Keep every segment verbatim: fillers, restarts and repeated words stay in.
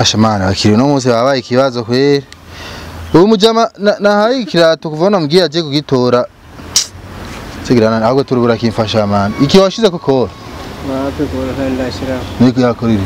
Ashamana akiri no munsi babaye ikibazo kwera. Ubu mujama nahaye ikirato kuvona mbwiye aje kugitora. Sigirana ahubwo turubura kimfasha man. Iki washize koko? Bape kora kandi ndashira. Niko yakorire.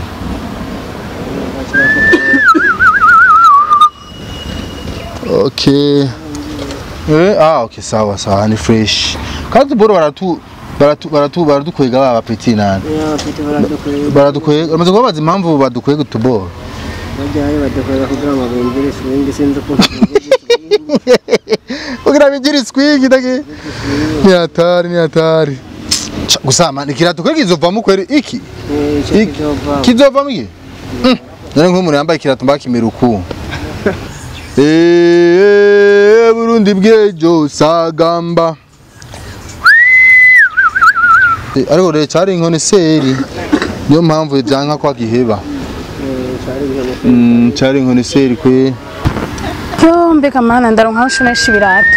Okay. Eh ah okay sawa sawa ni fresh. Kandi boro baratu baratu baratu baradukwega baba petit nani. Ya petit baradukwega. Baradukwega. Amaze kubaza impamvu badukwega utuboro. Bajaye badukwega kugira ngo bimvire swing sinzi ko. Kugira bimvire swing dage. Ni hatari ni hatari. Gusama nikirato kwega izovamo kweri iki? Eh kizova. Kizovamo iki? Mm. None nk'umuntu yambaye ikirato mbakimira uku. Eh Burundi bwejo sagamba. Ariko rero cyari inkone seri. Niyo mpamvu byanka kwa giheba. Mm cyari inkone seri kwe. Yo mbeka mana ndaronka ushonesha ibirato.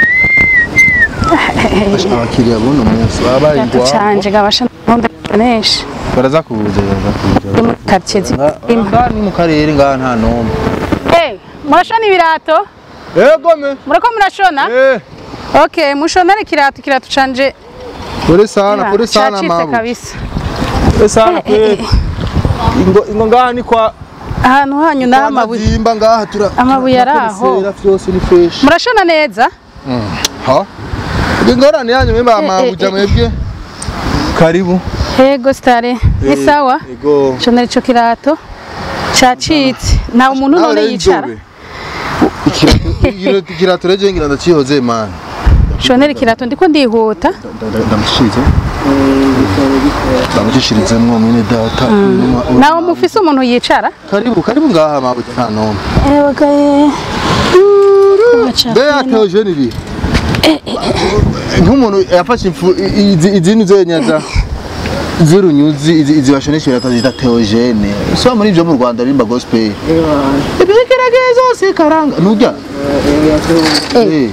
Abakiriya bono munsi babaye ingwa. Canje gabasha ndashonesha. Baraza kubuza baraza kubuza. Quartier Imba ni mu karere ngaha nta nombe. Eh, murashona ibirato? Yego me. Murako murashona? Eh. Okay, mushonare kirato kirato canje. Pole sana, pole sana mabu. Kabisa. Pole sana kwe. Ingo ingo ngaha ni kwa ahantu hanyu na amabuye. Zimba ngaha tura. Amabuye araho. Byose ni fresh. Murashona neza? Mm. Ha? Ngorane yanyu memba amabuja mwebwe. Karibu. Yego stare. Ni sawa? Yego. Shonare ico kirato. Chachitse. Na umuntu none yicara. Ikirato ikirato reje ngira ndacihoze man. Shonere kirato ndiko ndihuta. Ndamushize. Ndamushishirize mwo mwene data. Nawo mufise umuntu yicara? Karibu karibu ngaha mabuja nta nombe. Ewe gaye. Beya teogene bi. Nk'umuntu yafashe izindi zenyaza. Zirunyuzi izi bashonesha irataza teogene. So muri byo mu Rwanda rimba gospel. Ibikirage zose karanga. Nujya? Eh.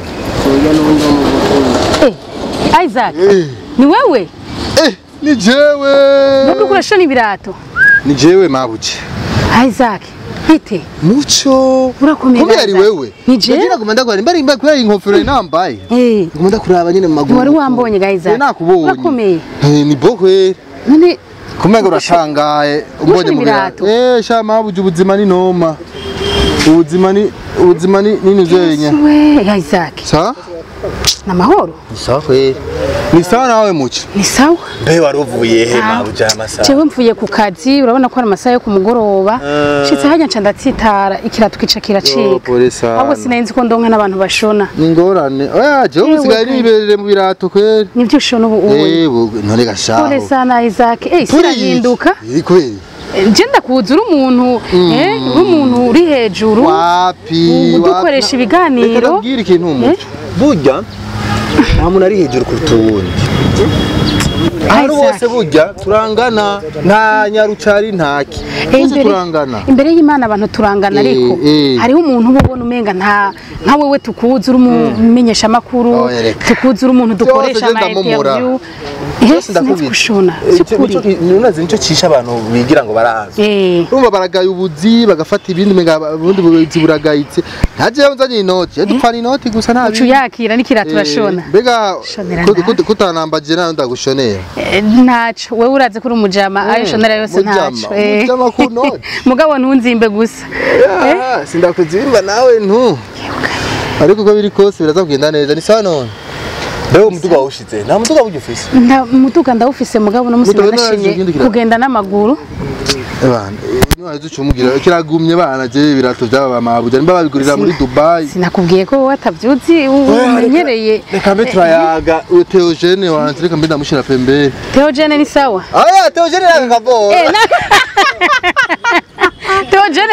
Eh. Isaac. Ni wewe? Eh, ni jewe. Nubwo kurashona ibirato. Ni jewe mabuje. Isaac. Bite? Mucho. Urakomeye. Komeye ari wewe. Ni jewe. Ngira kumenda kwa mbari mbari kuri inkofero nambaye. Eh. Kumenda kuraba nyine mu maguru. Wari wambonye ga Isaac. Nakubonye. Urakomeye. Eh, ni bokwe. None kumega urashangaye umbonye mu birato. Eh, sha mabuje ubuzima ni noma. Ubuzima ni ubuzima ni nini zenye. We Isaac. Sa? Na mahoro. Ni sawa kweli. Ni sawa nawe muco. Ni sawa. Mbe waruvuye he mabuja amasaha. Jewe mvuye ku kazi urabona ko ari amasaha yo ku mugoroba. Shitse hajya nca ndatsitara ikirato kica kiracika. Ahubwo sinenzi ko ndonka n'abantu bashona. Ni ngorane. Oya jewe usigaye niberere mu birato kweli. Nivyo ushona ubu ubu. Eh, none gashaho. Pole sana Isaac. Eh, sirahinduka. Iri kweli. Je ndakuzura umuntu eh uri umuntu uri hejuru. Wapi? Dukoresha ibiganiro. Reka mbwira ikintu umuco. Burya nta muntu ari hejuru kuruta uwundi. Hano bose burya turangana nta nyarucari ntaki. Bose turangana. Imbere y'Imana abantu turangana ariko hariho umuntu ubona umenga nta nka wewe tukuzura umumenyesha makuru, tukuzura umuntu dukoresha ama interview. Eh, ndakushona. Nunazi nico cisha abantu bigira ngo barazi. Urumva baragaye ubuzi bagafata ibindi menga ubundi buzi buragayitse. Ntaje yanzanye inoti, yadupfana inoti gusa nta bicu yakira nikira turashona. Mbega kutanambaje nayo ndagushonera. Ntaco wewe uraze kuri umujama ayo shonera yose ntaco. Umujama ku noti. Mugabo ntunzimbe gusa. Eh, sindakuzimba nawe ntu. Ariko ko biri kose biraza kugenda neza ni sawa none. Beho umuduga wushize. Nta muduga bugifise. Nta muduga ndawufise mugabo no musi nashimye kugenda n'amaguru. Ebana, niwaje ucumugira kiragumye bana je birato byaba mabuja nimba babigurira muri Dubai. Sinakubwiye ko watavyuzi umenyereye. Reka mbe turayaga Theogene wanje reka mbe ndamushira pembere. Theogene ni sawa? Aya Theogene yakavora. Theogene narinzi ko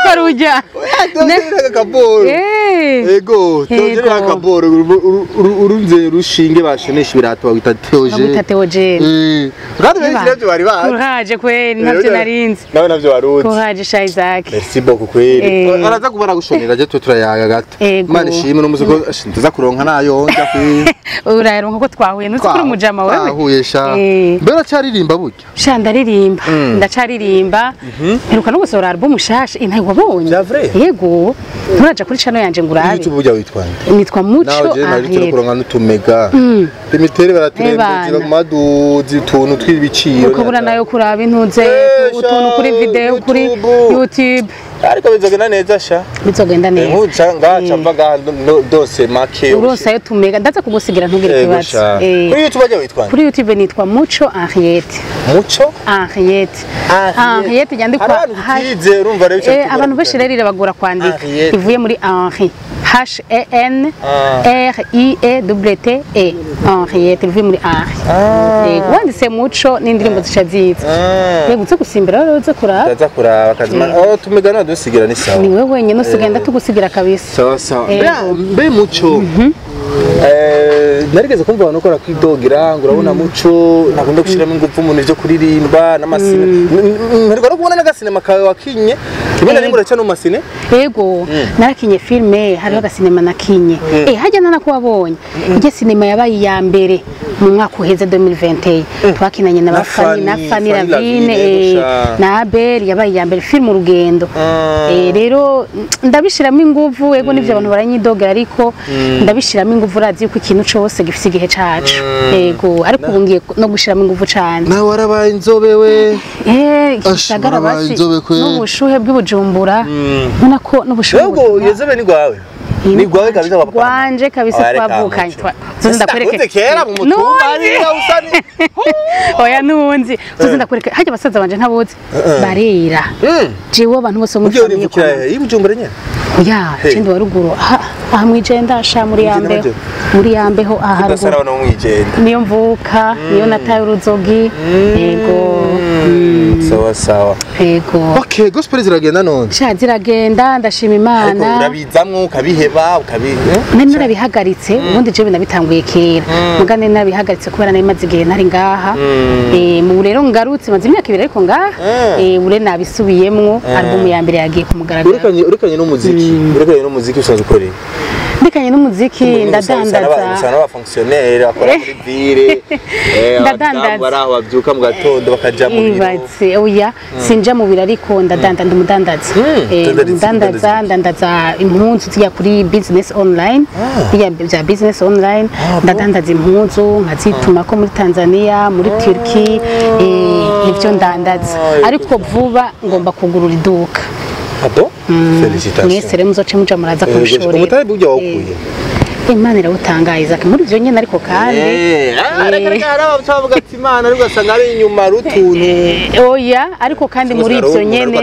rujya akaboro ego tojere akaboro urunze rushinge bashonesha ibirato bagita teoje bagita teoje eh kandi benshi navyo bari ba kuraje kweli navyo narinze nawe navyo waruzi kuraje sha Isaac merci beaucoup kweli araza kubara gushonera je twe turayaga gato Imana ishimwe no muzuko ndaza kuronka nayo nja kweli uraronka ko twahuye nutse kuri umujama wewe twahuye sha mbera cyaririmba burya sha ndaririmba ndacaririmba heruka no gusohora album shasha intaye wabonye yego turaja kuri channel yanje ngurabe YouTube burya witwa nde nitwa Muco ahari kuronka nutumega imitere baraturembeza kumaduzi utuntu tw'ibiciro ukabura nayo kuraba intuze utuntu kuri video kuri YouTube ariko bizogenda neza sha bizogenda neza nkuca ngaca mvaga dose make urosa yo tumega ndaza kugusigira ntugire kibazo kuri YouTube burya witwa nde kuri YouTube nitwa Muco Henriette Muco Henriette Henriette yandikwa haje urumva rero icyo abantu bashirerire bagura kwandika ivuye muri Henri H E N R I E W T E Henriette ivuye muri Henri yego wanditse Muco n'indirimbo zishaziza yego uze gusimbira rero uze kuraba ndaza kuraba kazima oh tumegana dusigira ni sawa ni wewe wenyine usigenda tugusigira kabisa sawa sawa mbe Muco eh narigeze kumva abantu ukora kwidogira ngo urabona Muco nakunda gushiramo ingufu umuntu byo kuririmba n'amasine ntariko no kubona n'agasinema kawe wakinye ibona nimura cyane mu masine yego narakinye filme hariho agasinema nakinye eh hajya nana ko wabonye ije sinema yabaye ya mbere mu mwaka uheze deux mille vingt et un twakinanye na Fanny na Fanny LAVINE na Abel yabaye ya mbere film urugendo eh rero ndabishiramo ingufu yego nivyo abantu baranyidogera ariko ndabishiramo ingufu razi yuko ikintu cyose gifite igihe cacu yego ariko ubungiye no gushiramo ingufu cyane na warabaye inzobe we eh gisagara basi n'ubushuhe bw'Ibujumbura ubona ko n'ubushuhe yego yezobe ni gwawe ni gwawe kabisa papa gwanje kabisa twavukanye tuzi ndakwereke kera mu mutumba ari usani oya nunzi tuzi ndakwereke hajya basaza banje ntabuzi barera jewe abantu bose mu famille ko y'Ibujumbura nyene oya cindi waruguru aha mwijenda sha muri yambe muri yambe ho aha ruguru no mwijenda niyo mvuka niyo nataye uruzogi yego sawa sawa yego okay gospel ziragenda none sha ziragenda ndashima Imana urabizamwo ukabiheba ukabi nari narabihagaritse ubundi je binabitanguye kera mugane nabihagaritse kubera nari maze igihe nari ngaha eh mu rero ngarutse maze imyaka ibiri ariko ngaha eh ure nabisubiyemwo album ya mbere yagiye kumugaragara urikanye urikanye n'umuziki urikanye n'umuziki usanzwe ukoreye ndikanye n'umuziki ndadandaza usana aba fonctionnaire akora muri ville eh ndadandaza baraho bavyuka mu gatondo bakaja mu biro ibatse oya sinja mu biro ariko ndadanda ndumudandaza eh ndandaza ndandaza impunzu zijya kuri business online bijya bya business online ndadandaza impunzu nkazituma ko muri Tanzania muri Turkey eh ivyo ndandaza ariko vuba ngomba kugurura iduka abo felicitations mwese rero muzoce muja muraza kubishorera umutari bujya wakuye Imana irabutangaye Isaac muri byo nyene ariko kandi eh aragaragara abavuga ati Imana ariko asanga ari inyuma rutuntu oya ariko kandi muri byo nyene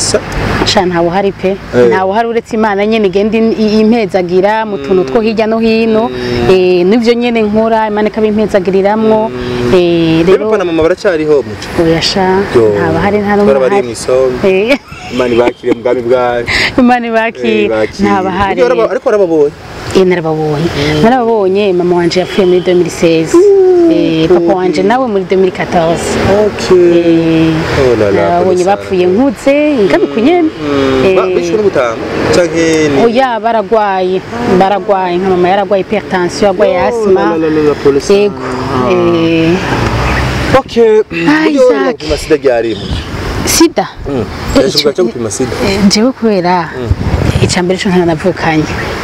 sha ntawo hari pe ntawo hari uretse Imana nyene igenda impezagira mu tuntu two hirya no hino eh nivyo nyene nkora Imana ikabimpezagiriramwo eh rero pana mama baracyariho Muco oya sha ntaba hari nta no hari eh Imana bakire mugami bwawe Imana bakire ntaba hari ariko arababonye eh narababonye narababonye mama wanje yapfuye muri deux mille seize eh papa wanje nawe muri deux mille quatorze okay oh la la abonye bapfuye nkutse ingabi kunyene eh bishuru gutanga canke ni oya baragwaye baragwaye nka mama yaragwaye hypertension agwaye asthma yego eh okay Isaac masida gyarimo sida ejo cyo gupima sida jewe kubera icambere cyo ntanavukanye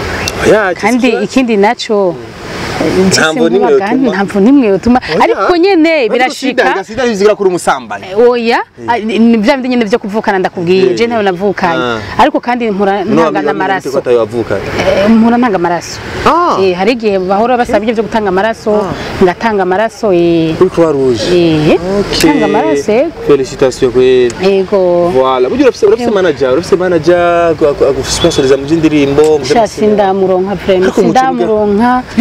kandi ikindi naco ntamvo nimwe utuma ntamvo nimwe utuma ariko nyene birashika sida bizigira kuri umusambane oya ni bya bindi nyene byo kuvukana ndakubwiye je ntawe navukanye ariko kandi mpura ntanga amaraso mpura ntanga amaraso eh hari gihe bahora basaba ibyo byo gutanga amaraso ngatanga amaraso eh Croix Rouge eh gutanga amaraso félicitations kwe yego voilà bugira ufise urafise manager urafise manager agufsponsoriza mu by'indirimbo shasinda muronka vraiment sinda muronka YouTube yawe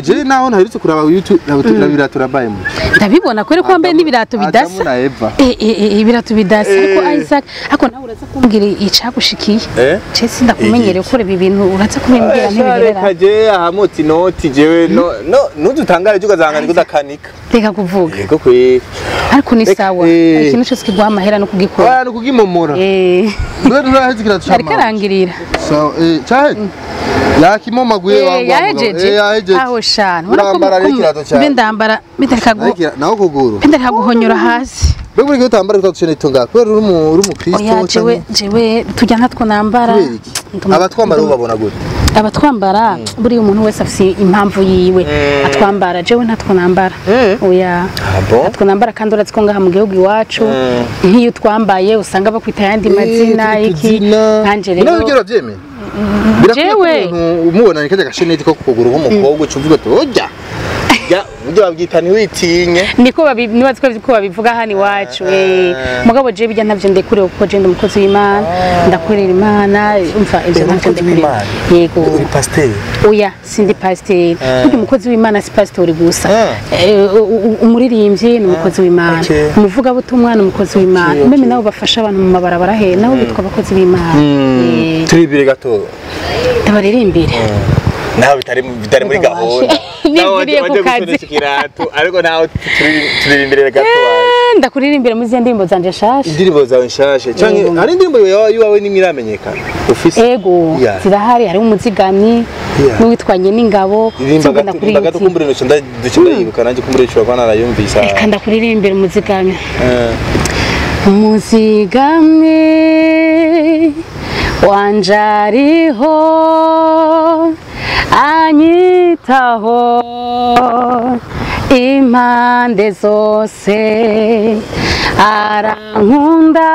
je naho ntaherutse kuraba YouTube birato rabaye mu ndabibona kwere ko wambaye n'ibirato bidasa eh eh ibirato bidasa ariko Isaac ako nawe uraza kumbwira icagushikiye eh je sindakumenyereye ukora ibi bintu uraza kubimbwira ntibirera kaje ahamoti noti jewe no no nudutangare cyo gazangana kudakanika reka kuvuga yego kwe ariko ni sawa ikintu cyose kigwa amahera no kugikora ah no kugimomora eh ndo nturahize kirato cyama ariko arangirira so eh cyahe yakimomaguye wangu eh yahejeje aho shana urambara ikirato cyane ndambara bitarika go naho kuguru bitarika guhonyora hasi bwo bwo utambara utatushene itunga kwera uri mu uri mu Kristo cyane jewe jewe tujya natwo nambara abatwambara ubabona gute abatwambara buri umuntu wese afise impamvu yiwe atwambara jewe natwo nambara oya natwo nambara kandi uratse ko ngaha mu gihugu iwacu nk'iyo twambaye usanga bakwita yandi mazina iki kanje rero nabigero byemeye jewe umubona nikaje gasheneti ko kuguru nk'umukobwa ucuvuga ati ojya ya ujya babyita ni witinye niko babi nibaze ko babivuga hani wacu eh mugabo je bijya ntavyo ndekure uko je ndumukozi w'Imana ndakorera Imana umva ivyo ntavyo ndekure yego uri pasteur oya sindi pasteur uri umukozi w'Imana si pasteur gusa umuririmbyi ni umukozi w'Imana umuvuga butumwa ni umukozi w'Imana meme nabo bafasha abantu mu mabarabara he nabo bitwa abakozi b'Imana turibire gato tabaririmbire naho bitari bitari muri gahunda nibiriye ku kazi kirato ariko naho turirimbire gato waje ndakuririmbira muri zindimbo zanje shasha indirimbo zawe shasha canke ari indirimbo yawe nimiramenyekana ufise ego zirahari hari umuzigamyi n'uwitwanye n'ingabo tugenda gato kumbure no canda ducenda yibuka nanje kumbure cyo bana arayumvisa kanda kuririmbira umuzigamyi umuzigamyi wanjariho anyitaho impande zose arankunda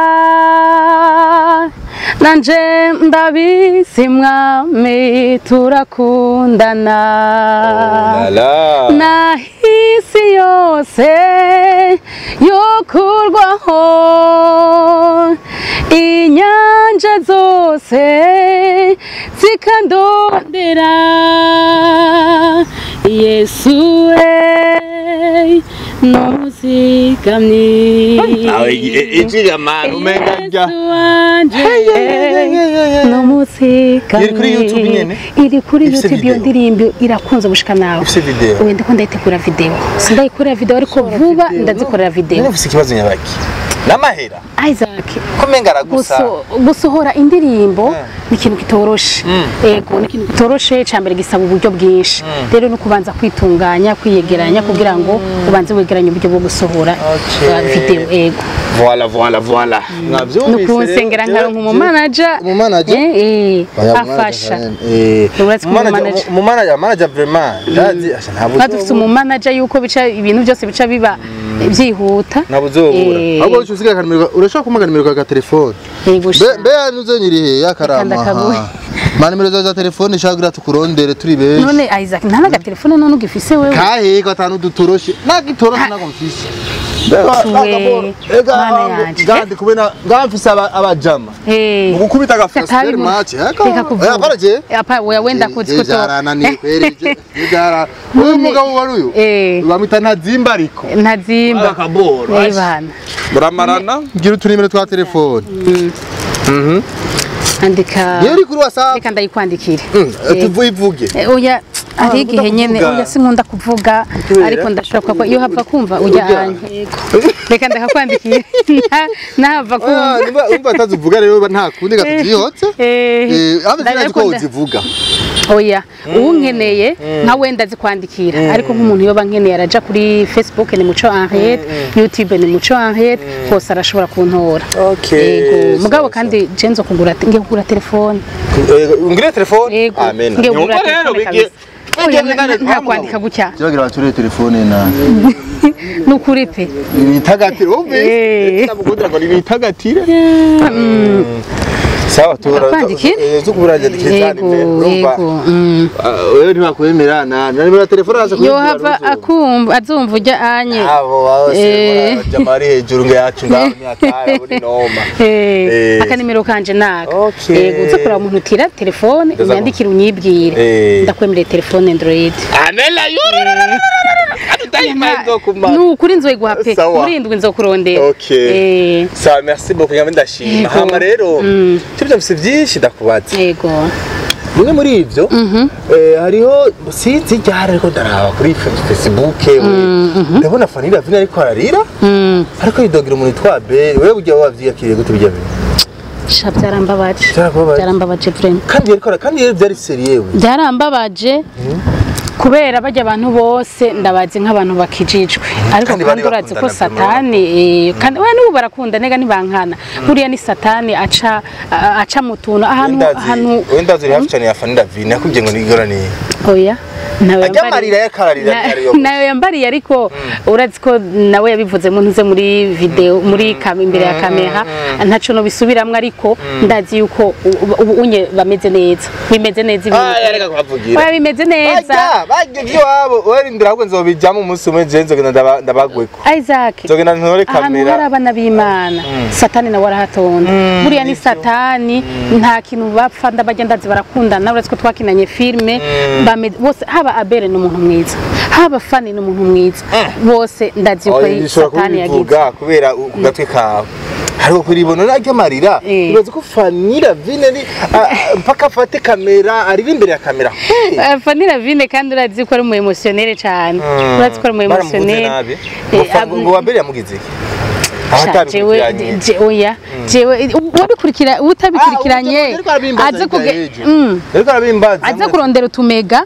nanje ndabizi mwami turakundana nahisi yose yokurwaho inyanja zose zikandondera Yesu eh nomuzigamyi awe ikigamana umenga nomuzigamyi iri kuri YouTube nyene iri kuri YouTube iyo ndirimbo irakunze gushika nawe wende ko ndayitegura video sindayikora video ariko vuba ndazikorera video ufise ikibazo nyabaki namahera Isaac komenga aragusa gusohora indirimbo ni ikintu kitoroshe ego ni ikintu kitoroshe cyambere gisaba uburyo bwinshi rero no kubanza kwitunganya kwiyegeranya kugira ngo ubanze wegeranye uburyo bwo gusohora video ego voilà voilà voilà navyumvise no kunsengera nkaro nko manager mu manager eh afasha eh mu manager manager vraiment ndazi asha ntabwo badufite mu manager yuko bica ibintu byose bica biba byihuta nabuzobura ahubwo usigaye kanimero urashaka kumagana nimero ka telefone mbe yanuze nyirihe yakarama ma nimero za telefone shagira tukurondere turi benshi none Isaac ntana ga telefone none ugifise wewe kahe ko atanu dutoroshe nagitoroshe nako mfise gandi kubena ngamfise abajama mugukubita agafasiteri match eh Partage apa wenda ko tiko jarana ni kwerije jara uyu mugabo waruyo bamita ntazimba ariko ntazimba akaboro ebana buramarana ngira utunimero twa telefone mhm andika yeri kuri WhatsApp reka ndayikwandikire tuvuyivuge oya ari igihe nyene oya sinkunda kuvuga ariko ndashaka ko iyo hava kumva ujya anye reka ndakakwandikira nahava kumva nimba umva atazuvuga rero nta kundi gatujihotse eh abazi ko uzivuga oya unkeneye nka wenda zikwandikira ariko nk'umuntu yoba nkeneye araja kuri Facebook ni muco Henriette YouTube ni muco Henriette hose arashobora kuntora yego mugabo kandi jenzo kugura ngiye kugura telefone ngire telefone amen nyumva rero bigiye nta kwandika gutya cyagira bature telefone na nukuri pe ibitagatire umve ndabukundira ngo ibitagatire sawa tura zo kuburaje dikizani urumva wewe ntibakwemera na nimero telefone aza yo hava akumva azumva ujya anye abo wose jamari hejuru ngacu ngaho myakara buri noma eh aka nimero kanje naka yego uza kura umuntu tira telefone unyandikira unyibwire ndakwemera telefone Android anela yuru nukuri nzoyiguha pe urindwi nzokurondera okay sawa merci beaucoup nyame ndashima hama rero tubyo bise byinshi ndakubaza yego bimwe muri ivyo hariho sinzi ryari ariko ndaraba kuri Facebook ndabona Fanny LAVINE ariko ararira ariko yidogira umuntu twa be wewe ujya wavyakiriye gute bijya bine sha byarambabaje byarambabaje vraiment kandi ariko kandi byari serieux byarambabaje kubera bajya abantu bose ndabazi nk'abantu bakijijwe ariko kandi urazi ko satani kandi we n'ubu barakunda nega nibankana buriya ni satani aca aca mutuntu ahantu ahantu wenda ziri hafi cyane ya Fanny LAVINE yakubye ngo nigorane oya nawe amarira yakararira nayo yambariye ariko urazi ko nawe yabivuze mu ntuze muri video muri kam imbere ya kamera ntaco no bisubiramwe ariko ndazi yuko unye bameze neza bimeze neza ibintu ah yareka kuvugira oya bimeze neza bagivyo wabo werindira ahubwo nzobijamo umunsi umwe je nzogenda ndabagweko Isaac nzogenda ntore kamera hari abana b'Imana satani nawe arahatonda buriya ni satani nta kintu bapfa ndabagenda ndazi barakundana urazi ko twakinanye filme bose haba Abere n'umuntu mwiza haba Fanny n'umuntu mwiza bose ndazi ko satani yagize kubera kugatwe kawe hariho kuribona n'ajya Amarira ubaze ko Fanny LAVINE ni mpaka afate kamera ari imbere ya kamera Fanny LAVINE kandi urazi ko ari mu emotionnel cyane urazi ko ari mu emotionnel ngo wabere yamugize jewe oya jewe wabikurikira utabikurikiranye aze kuge ariko arabimbaza aze kurondera utumega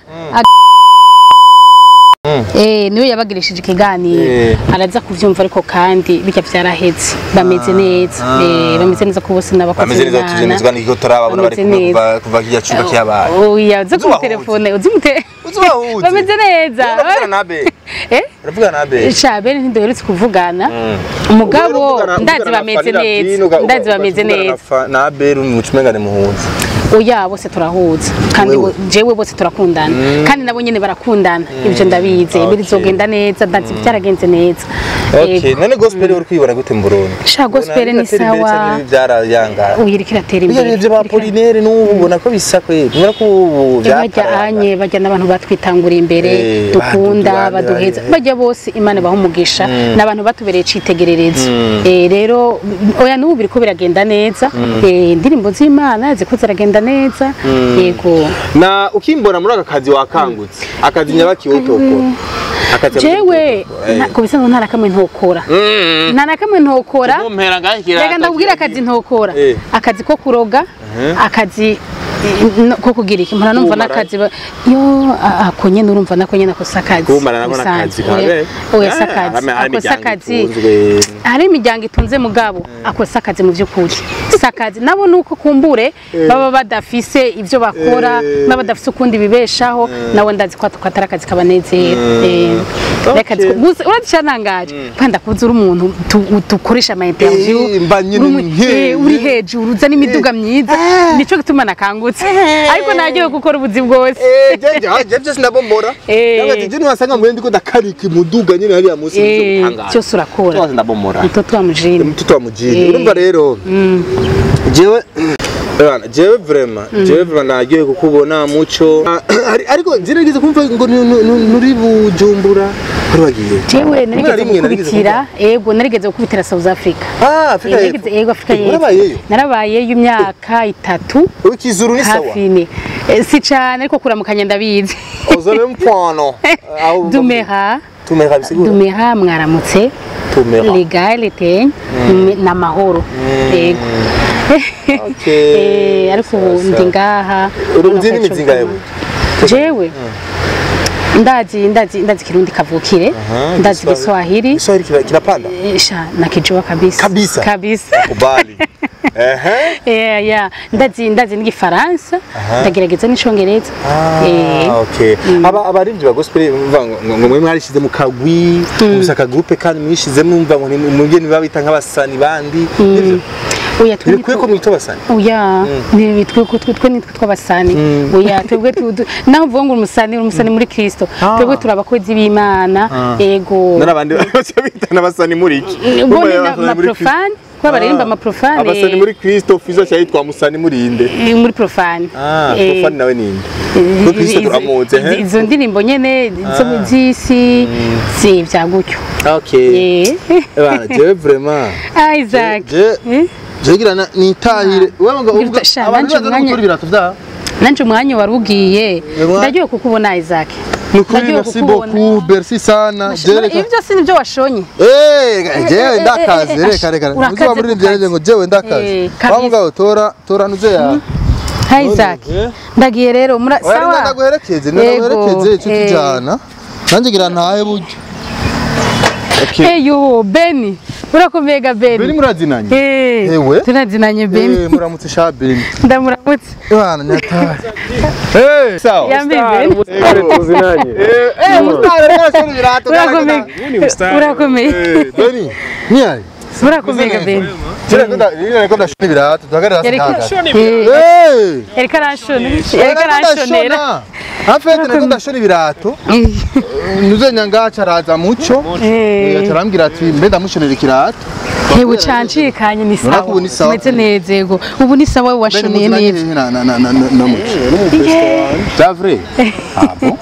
eh niwe yabagirishije ikiganiro araza kuvyumva ariko kandi bijya byaraheze bameze neza eh bameze neza ko bose nabakoze bameze neza tuzemezwa n'iko turababona bari kuva kuva kijya cyumba cyabaye oya uze ku telefone uzimute uzubahuze bameze neza uravuga nabe eh uravuga nabe shabe ntidoherutse kuvugana umugabo ndazi bameze neza ndazi bameze neza nabe rumucumengane muhunze oya bose turahuza kandi jewe bose turakundana kandi nabo nyene barakundana ibyo ndabize bizogenda neza ndazi byaragenze neza okay none gospel uri kwibona gute mu Burundi sha gospel ni sawa byarayanga uyirikira tera imbere ibyo ba Polinere n'ubona ko bisakwe ubona ko bajya anye bajya nabantu batwitangura imbere dukunda baduheza bajya bose Imana bahumugisha nabantu batubereye citegerereza eh rero oya n'ubu biriko biragenda neza eh indirimbo z'Imana ziko ziragenda neza yego na ukimbona muri aka kazi wakangutse akazi nyabaki wotokora akazi jewe kubisanzwe ntara kamwe ntokora ntara kamwe ntokora reka ndabwira akazi ntokora akazi ko kuroga akazi ko kugira iki mpora numva nakazi yo akonye nurumva nakonye nakosakazi kumara nabona akazi kabe oya sakazi akosakazi hari imiryango itunze mugabo akosakazi mu by'ukuri sakazi nabo nuko kumbure baba badafise ivyo bakora baba badafise ukundi bibeshaho nawe ndazi ko atara akazi kabanezera eh reka uratshanangaje kandi akuze uri umuntu tukoresha ama interview uri hejuru uza n'imiduga myiza nico gituma nakangutse ariko nagiye gukora ubuzi bwose eh je je sinabomora nabaje je nibasanga mu ndiko dakarika imuduga nyine hari ya musi n'utangara cyo surakora twase ndabomora mtoto wa mjini mtoto wa mjini urumva rero jewe bana jewe vraiment jewe vraiment nagiye kukubona muco ariko ziragize kumva ngo nuri bujumbura bagiye jewe narigeze gukubitira ego narigeze gukubitira South Africa ah Africa ego Africa yego narabaye y'imyaka itatu ukizuru ni sawa hafine si cyane ariko kuramukanya ndabizi ozole mpano dumera tumera bisigura dumera mwaramutse tumera legalite na mahoro ego okay eh ariko ndi ngaha urumva ni mizinga yewe jewe ndazi ndazi ndazi kirundi kavukire ndazi Kiswahili Kiswahili kinapanda sha nakijua kabisa kabisa kabisa kubali ehe yeah yeah ndazi ndazi ni Faransa ndagerageza n'icongereza eh okay aba abarivyi ba gospel ngo mwe mwarishize mu kagwi musaka groupe kandi mwishize mwumva ngo mugeni babita nk'abasani bandi nivyo oya twe bikwiye ko mwita abasani oya ni twe ko twe nitwe twabasani oya twebwe naho uvuga ngo umusani umusani muri Kristo twebwe turabakozi b'Imana yego narabandi bose bitana abasani muri iki ubone na profane kwa baririmba ama profane abasani muri Kristo fizo cyayitwa musani muri inde muri profane ah profane nawe ninde ko Kristo turamuze he izo ndirimbo nyene zo muzisi si bya gutyo okay bana je vraiment Isaac jegira nitahire wewe ngo uvuga abantu baza gukora ibirato vya nanje umwanya warugiye ndagiye kukubona Isaac Mukuru merci beaucoup merci sana jereka ibyo si nibyo washonye eh jewe ndakaze reka reka uzuba muri ndende ngo jewe ndakaze bavuga tora tora nuze ya Isaac ndagiye rero sawa ndaguherekeze ndaguherekeze tujana nanje gira ntahe buryo okay eyo Beni urakomega Beni Beni murazinanye ewe tunazinanye Beni eh muramutse sha Beni ndamuramutse bana nyataye eh sawa yambi Beni tuzinanye eh mustari rero birato urakomega urakomega Beni nyari urakomega Beni Tira nda nina ko ndashona ibirato tuhagarara sikaga eh erika rashona erika rashonera afete nako ndashona ibirato nuze nyangaca araza muco yacarambira ati mbe ndamushonera ikirato hewe cancikanye ni sawa meze neza yego ubu ni sawa washoneye neza na na na na muco c'est vrai ah bon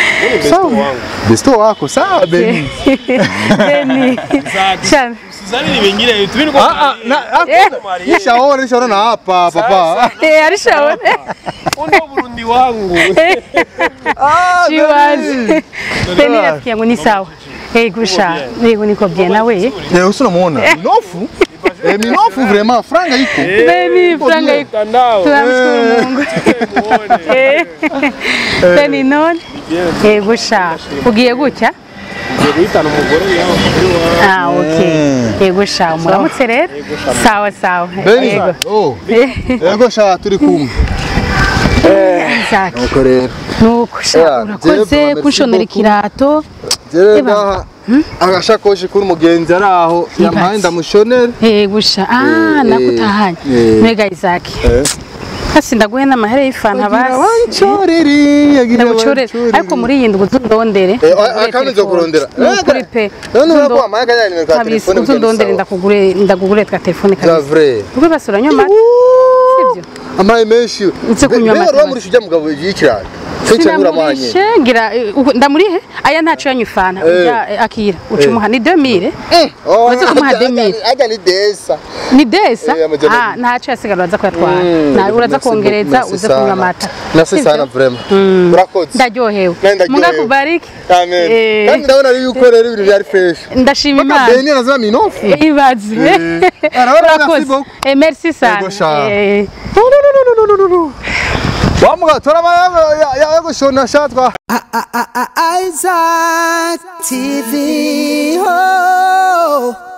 besto wako sawa Beni Beni chan Sizani vingine tubiri kwa ah na shauri ni shauri na hapa papa eh ari shauri ndo Burundi wangu ah chiwazi Beni rafiki yangu ni sawa eh gusha yego niko bien nawe eh usino muona minofu eh minofu vraiment franga iko Beni franga iko tunamshukuru Mungu eh Beni non eh gusha ugiye gucya ah okay yego sha muramutse rero sawa sawa yego oh yego sha turi kumwe Isaac nuko rero nuko sha urakoze kushonera ikirato eba agashakoshi kuri mugenzi araho yampaye ndamushonera yego sha ah nakutahanye mega Isaac kasi ndaguhe n'amahere y'ifanta basi wanchoreri yagira wanchoreri ariko muri iyi ndwi uzundondere akamizo kurondera kuri pe none urako amaye kanya nimero ka telefone uzundondere ndakugure ndakugure twa telefone kabisa vrai ubwo basura nyoma sibyo amaye menshi nze kunywa amata rero muri shujya mugabo yikirana Sicangura manye ngira ndamurihe aya ntacu yanyufana akira ucumuha ni deux mille eh waze kumuha deux mille ajya ni desa ni desa ah ntacu yasigara uraza kwatwara na uraza kongereza uze kunywa amata nase sana vraiment urakoze ndaryohewe munga kubariki amen kandi ndabona ari yuko rero ibintu byari fresh ndashima Imana Beni nazama minofu ibaze urakoze eh merci sana eh Wamuga torama yago shona shatwa Isaac T V oh